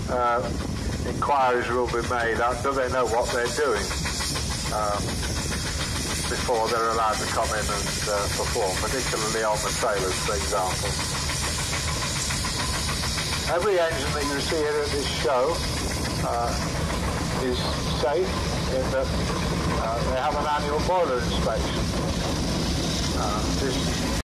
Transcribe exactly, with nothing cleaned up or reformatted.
uh, inquiries will be made. Do they know what they're doing um, before they're allowed to come in and uh, perform, particularly on the trailers, for example. Every engine that you see here at this show uh, is safe in that uh, they have an annual boiler inspection. Uh, this